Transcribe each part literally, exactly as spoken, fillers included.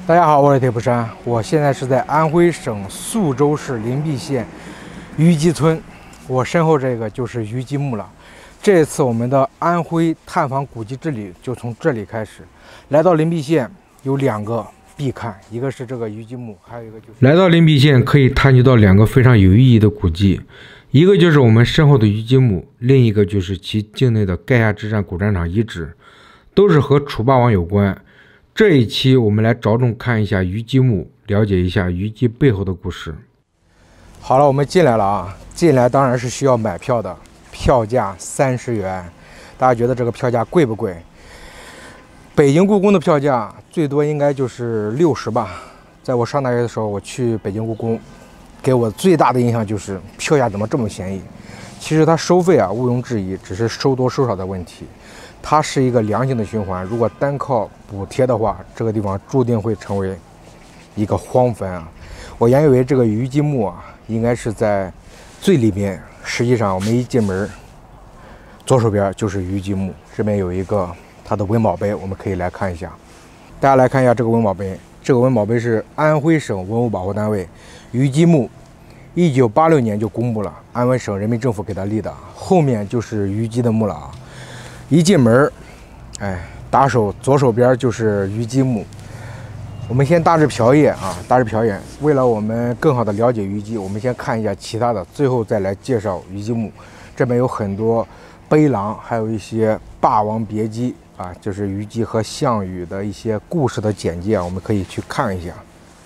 大家好，我是铁布衫，我现在是在安徽省宿州市灵璧县虞姬村，我身后这个就是虞姬墓了。这一次我们的安徽探访古迹之旅就从这里开始。来到灵璧县有两个必看，一个是这个虞姬墓，还有一个就是来到灵璧县可以探究到两个非常有意义的古迹，一个就是我们身后的虞姬墓，另一个就是其境内的垓下之战古战场遗址，都是和楚霸王有关。这一期我们来着重看一下虞姬墓，了解一下虞姬背后的故事。好了，我们进来了啊！进来当然是需要买票的，票价三十元。大家觉得这个票价贵不贵？北京故宫的票价最多应该就是六十吧。在我上大学的时候，我去北京故宫，给我最大的印象就是票价怎么这么便宜？其实它收费啊，毋庸置疑，只是收多收少的问题。它是一个良性的循环，如果单靠补贴的话，这个地方注定会成为一个荒坟啊！我原以为这个虞姬墓啊，应该是在最里边，实际上我们一进门，左手边就是虞姬墓，这边有一个它的文保碑，我们可以来看一下。大家来看一下这个文保碑，这个文保碑是安徽省文物保护单位虞姬墓，一九八六年就公布了，安徽省人民政府给它立的，后面就是虞姬的墓了啊。一进门，哎，打手左手边就是虞姬墓。我们先大致瞟一眼啊，大致瞟一眼。为了我们更好的了解虞姬，我们先看一下其他的，最后再来介绍虞姬墓。这边有很多碑廊，还有一些《霸王别姬》啊，就是虞姬和项羽的一些故事的简介啊，我们可以去看一下。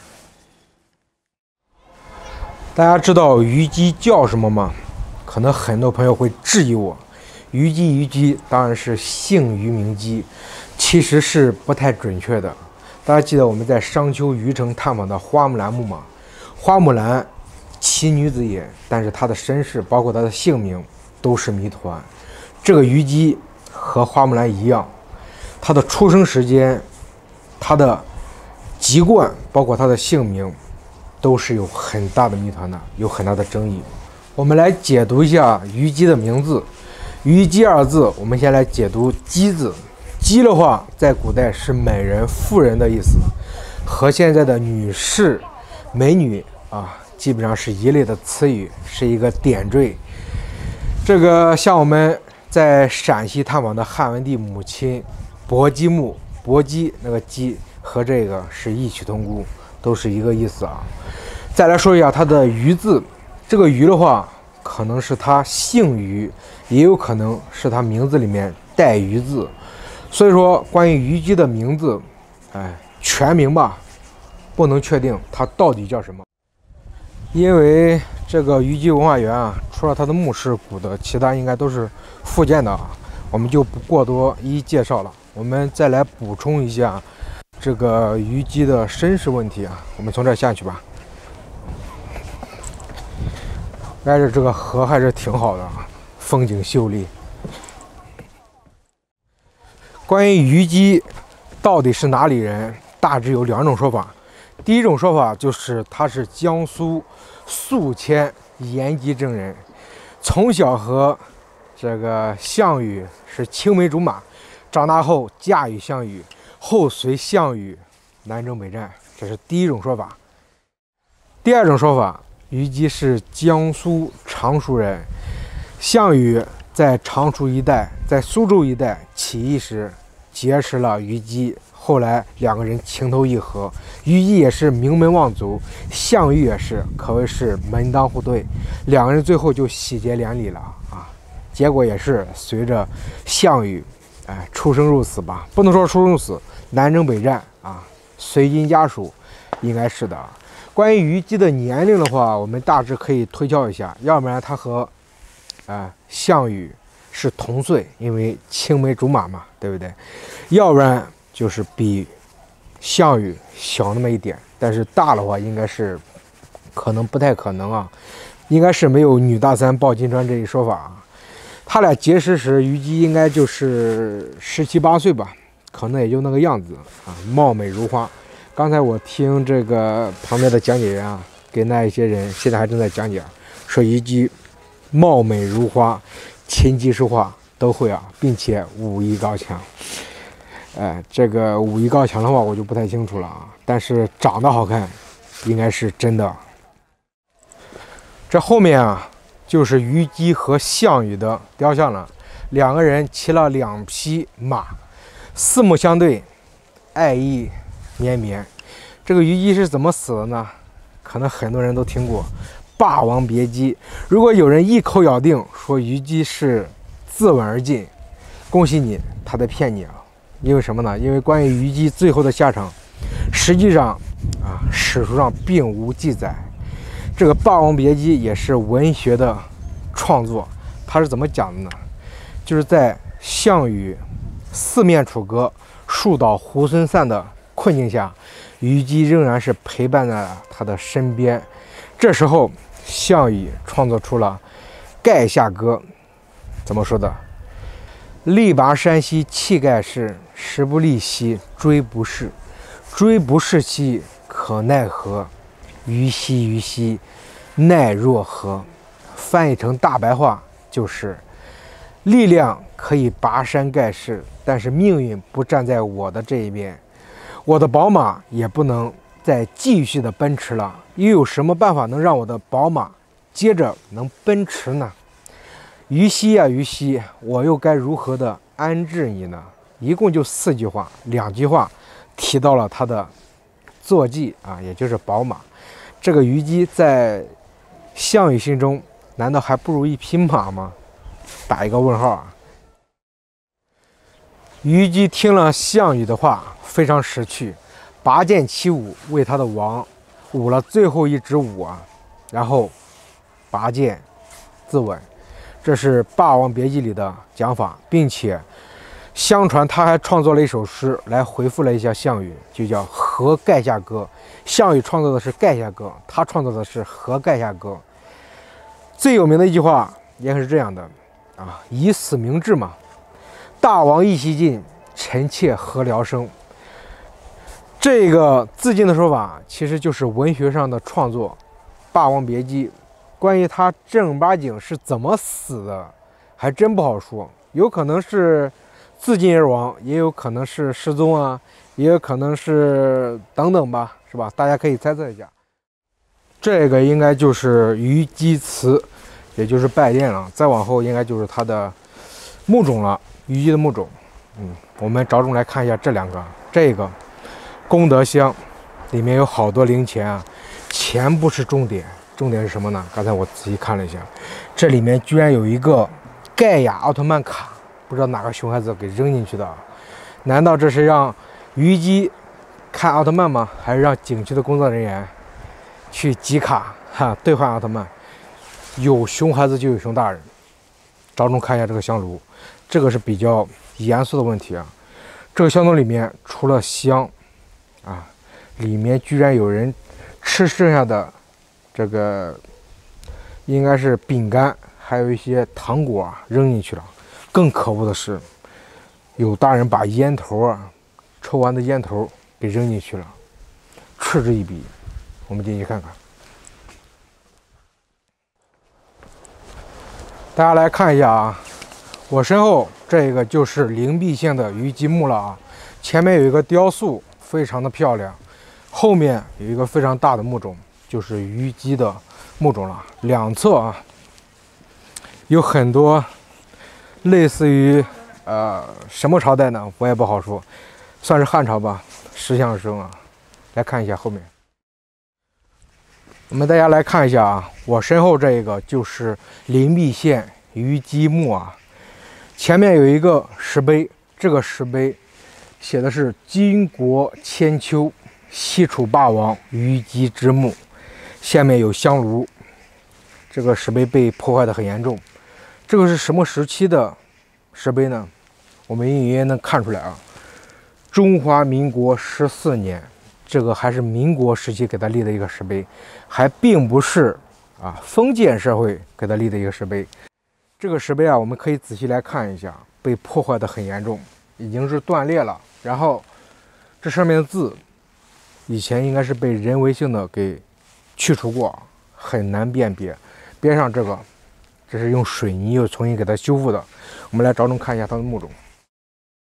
大家知道虞姬叫什么吗？可能很多朋友会质疑我。虞姬虞姬当然是姓虞名姬，其实是不太准确的。大家记得我们在商丘虞城探访的花木兰墓吗？花木兰，奇女子也，但是她的身世包括她的姓名都是谜团。这个虞姬和花木兰一样，她的出生时间、她的籍贯，包括她的姓名，都是有很大的谜团的，有很大的争议。我们来解读一下虞姬的名字。虞姬二字，我们先来解读姬字。姬的话，在古代是美人、妇人的意思，和现在的女士、美女啊，基本上是一类的词语，是一个点缀。这个像我们在陕西探访的汉文帝母亲薄姬墓，薄姬那个姬和这个是异曲同工，都是一个意思啊。再来说一下它的虞字，这个虞的话，可能是他姓虞，也有可能是他名字里面带虞字。所以说，关于虞姬的名字，哎，全名吧，不能确定他到底叫什么。因为这个虞姬文化园啊，除了它的墓是古的，其他应该都是复建的啊，我们就不过多一一介绍了。我们再来补充一下这个虞姬的身世问题啊，我们从这儿下去吧。但是这个河还是挺好的，风景秀丽。关于虞姬到底是哪里人，大致有两种说法。第一种说法就是他是江苏宿迁延吉镇人，从小和这个项羽是青梅竹马，长大后嫁与项羽，后随项羽南征北战，这是第一种说法。第二种说法，虞姬是江苏常熟人，项羽在常熟一带，在苏州一带起义时结识了虞姬，后来两个人情投意合，虞姬也是名门望族，项羽也是，可谓是门当户对，两个人最后就喜结连理了啊！结果也是随着项羽，哎，出生入死吧，不能说出生入死，南征北战啊，随军家属，应该是的。关于虞姬的年龄的话，我们大致可以推敲一下，要不然他和啊、呃、项羽是同岁，因为青梅竹马嘛，对不对？要不然就是比项羽小那么一点，但是大的话应该是可能不太可能啊，应该是没有女大三抱金砖这一说法啊。他俩结识时，虞姬应该就是十七八岁吧，可能也就那个样子啊，貌美如花。刚才我听这个旁边的讲解员啊，给那一些人现在还正在讲解，说虞姬貌美如花，琴棋书画都会啊，并且武艺高强。 哎，这个武艺高强的话，我就不太清楚了啊。但是长得好看，应该是真的。这后面啊，就是虞姬和项羽的雕像了。两个人骑了两匹马，四目相对，爱意绵绵。这个虞姬是怎么死的呢？可能很多人都听过《霸王别姬》。如果有人一口咬定说虞姬是自刎而尽，恭喜你，他在骗你啊！因为什么呢？因为关于虞姬最后的下场，实际上啊，史书上并无记载。这个《霸王别姬》也是文学的创作，它是怎么讲的呢？就是在项羽四面楚歌、树倒猢狲散的困境下，虞姬仍然是陪伴在他的身边。这时候，项羽创作出了《垓下歌》，怎么说的？力拔山兮气盖世，时不利兮骓不逝。骓不逝兮可奈何？虞兮虞兮，奈若何？翻译成大白话就是：力量可以拔山盖世，但是命运不站在我的这一边。我的宝马也不能再继续的奔驰了，又有什么办法能让我的宝马接着能奔驰呢？虞兮呀虞兮，我又该如何的安置你呢？一共就四句话，两句话提到了他的坐骑啊，也就是宝马。这个虞姬在项羽心中，难道还不如一匹马吗？打一个问号啊！虞姬听了项羽的话，非常识趣，拔剑起舞，为他的王舞了最后一支舞啊，然后拔剑自刎。这是《霸王别姬》里的讲法，并且相传他还创作了一首诗来回复了一下项羽，就叫《和垓下歌》。项羽创作的是《垓下歌》，他创作的是《和垓下歌》。最有名的一句话也是这样的啊，以死明志嘛。大王意气尽，臣妾何聊生？这个自尽的说法，其实就是文学上的创作，《霸王别姬》。关于他正儿八经是怎么死的，还真不好说。有可能是自尽而亡，也有可能是失踪啊，也有可能是等等吧，是吧？大家可以猜测一下。这个应该就是虞姬祠，也就是拜殿了。再往后应该就是他的墓冢了，虞姬的墓冢。嗯，我们着重来看一下这两个。这个功德箱里面有好多零钱啊，钱不是重点。重点是什么呢？刚才我仔细看了一下，这里面居然有一个盖亚奥特曼卡，不知道哪个熊孩子给扔进去的。难道这是让虞姬看奥特曼吗？还是让景区的工作人员去集卡哈兑换奥特曼？有熊孩子就有熊大人。着重看一下这个香炉，这个是比较严肃的问题啊。这个香炉里面除了香啊，里面居然有人吃剩下的。这个应该是饼干，还有一些糖果啊扔进去了。更可恶的是，有大人把烟头啊，抽完的烟头给扔进去了，嗤之以鼻。我们进去看看。大家来看一下啊，我身后这个就是灵璧县的虞姬墓了啊。前面有一个雕塑，非常的漂亮，后面有一个非常大的墓冢。就是虞姬的墓冢了，两侧啊有很多类似于呃什么朝代呢？我也不好说，算是汉朝吧，石像生啊。来看一下后面，我们大家来看一下啊，我身后这个就是灵璧县虞姬墓啊，前面有一个石碑，这个石碑写的是巾帼千秋，西楚霸王虞姬之墓。下面有香炉，这个石碑被破坏的很严重。这个是什么时期的石碑呢？我们隐约能看出来啊，中华民国十四年，这个还是民国时期给他立的一个石碑，还并不是啊封建社会给他立的一个石碑。这个石碑啊，我们可以仔细来看一下，被破坏的很严重，已经是断裂了。然后这上面的字，以前应该是被人为性的给去除过，很难辨别。边上这个，这是用水泥又重新给它修复的。我们来着重看一下它的墓冢。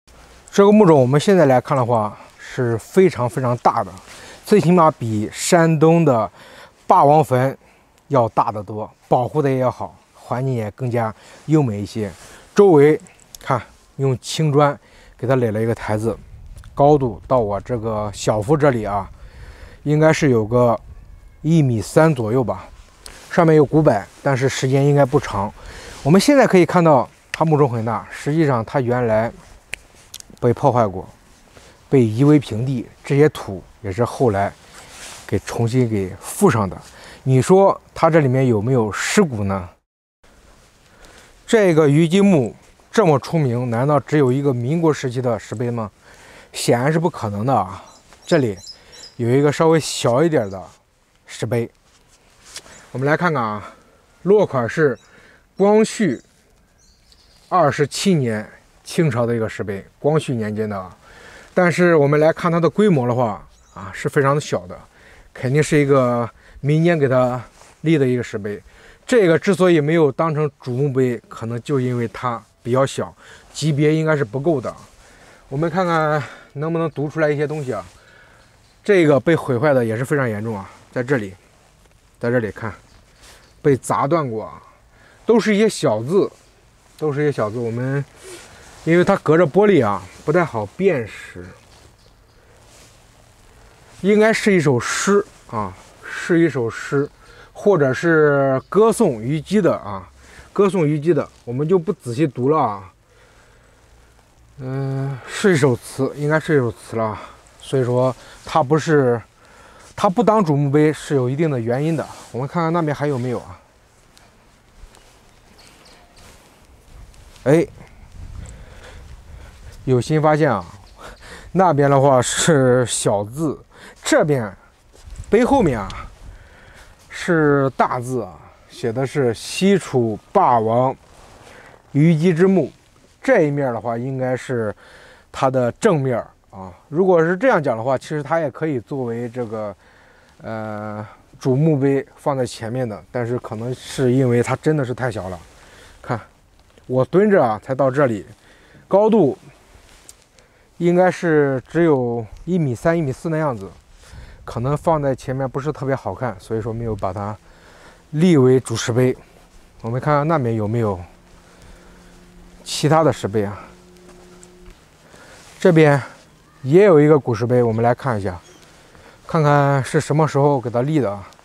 这个木种我们现在来看的话是非常非常大的，最起码比山东的霸王坟要大得多，保护的也好，环境也更加优美一些。周围看用青砖给它垒了一个台子，高度到我这个小腹这里啊，应该是有个一米三左右吧。上面有古柏，但是时间应该不长。我们现在可以看到它木种很大，实际上它原来被破坏过，被夷为平地，这些土也是后来给重新给覆上的。你说它这里面有没有尸骨呢？这个虞姬墓这么出名，难道只有一个民国时期的石碑吗？显然是不可能的啊！这里有一个稍微小一点的石碑，我们来看看啊，落款是光绪二十七年，清朝的一个石碑，光绪年间的啊。但是我们来看它的规模的话啊，是非常的小的，肯定是一个民间给它立的一个石碑。这个之所以没有当成主墓碑，可能就因为它比较小，级别应该是不够的。我们看看能不能读出来一些东西啊。这个被毁坏的也是非常严重啊，在这里，在这里看，被砸断过啊，都是一些小字，都是一些小字。我们因为它隔着玻璃啊，不太好辨识。应该是一首诗啊，是一首诗。或者是歌颂虞姬的啊，歌颂虞姬的，我们就不仔细读了啊。嗯、呃，是一首词，应该是一首词了。所以说它不是，它不当主墓碑是有一定的原因的。我们看看那边还有没有啊？哎，有新发现啊！那边的话是小字，这边碑后面啊。是大字啊，写的是西楚霸王虞姬之墓。这一面的话，应该是它的正面啊。如果是这样讲的话，其实它也可以作为这个呃主墓碑放在前面的，但是可能是因为它真的是太小了。看，我蹲着啊，才到这里，高度应该是只有一米三、一米四那样子。可能放在前面不是特别好看，所以说没有把它立为主石碑。我们看看那边有没有其他的石碑啊？这边也有一个古石碑，我们来看一下，看看是什么时候给它立的啊？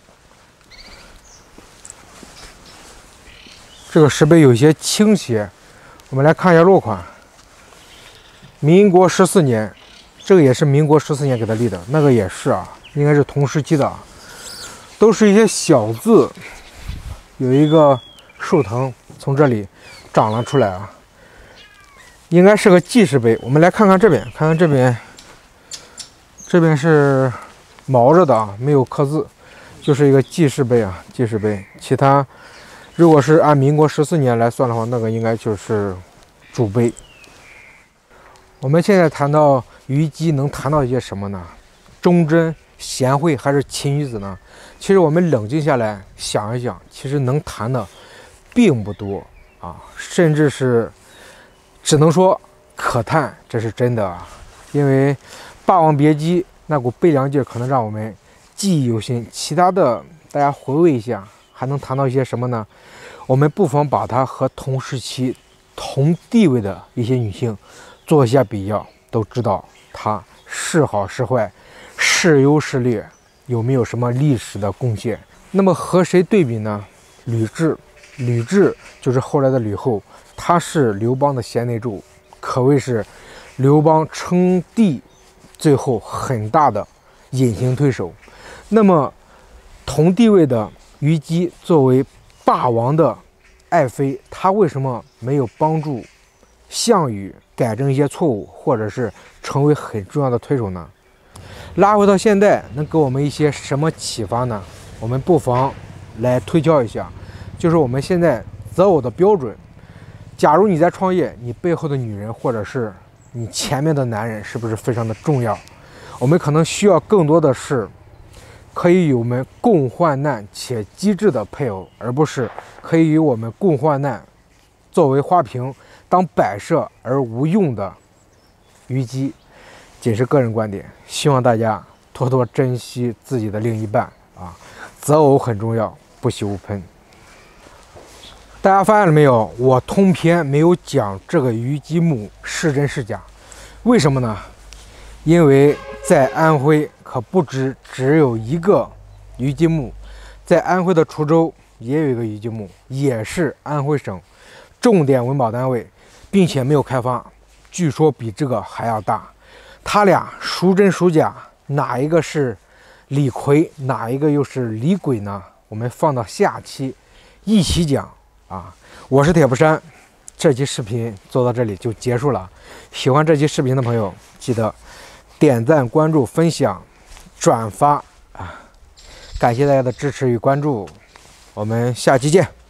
这个石碑有些倾斜，我们来看一下落款，民国十四年，这个也是民国十四年给它立的，那个也是啊。应该是同时期的，都是一些小字。有一个树藤从这里长了出来啊，应该是个记事碑。我们来看看这边，看看这边，这边是毛着的啊，没有刻字，就是一个记事碑啊，记事碑。其他如果是按民国十四年来算的话，那个应该就是主碑。我们现在谈到虞姬，能谈到一些什么呢？忠贞、贤惠还是奇女子呢？其实我们冷静下来想一想，其实能谈的并不多啊，甚至是只能说可叹，这是真的啊。因为《霸王别姬》那股悲凉劲儿，可能让我们记忆犹新。其他的大家回味一下，还能谈到一些什么呢？我们不妨把它和同时期、同地位的一些女性做一下比较，都知道她是好是坏。是优是劣，有没有什么历史的贡献？那么和谁对比呢？吕雉，吕雉就是后来的吕后，她是刘邦的贤内助，可谓是刘邦称帝最后很大的隐形推手。那么同地位的虞姬作为霸王的爱妃，她为什么没有帮助项羽改正一些错误，或者是成为很重要的推手呢？拉回到现代，能给我们一些什么启发呢？我们不妨来推敲一下，就是我们现在择偶的标准。假如你在创业，你背后的女人或者是你前面的男人是不是非常的重要？我们可能需要更多的是可以与我们共患难且机智的配偶，而不是可以与我们共患难作为花瓶当摆设而无用的虞姬，仅是个人观点，希望大家多多珍惜自己的另一半啊，择偶很重要，不喜勿喷。大家发现了没有？我通篇没有讲这个虞姬木是真是假，为什么呢？因为在安徽可不止只有一个虞姬木，在安徽的滁州也有一个虞姬木，也是安徽省重点文保单位，并且没有开发，据说比这个还要大。它俩孰真孰假，哪一个是李逵，哪一个又是李鬼呢？我们放到下期一起讲啊！我是铁布衫，这期视频做到这里就结束了。喜欢这期视频的朋友，记得点赞、关注、分享、转发啊！感谢大家的支持与关注，我们下期见。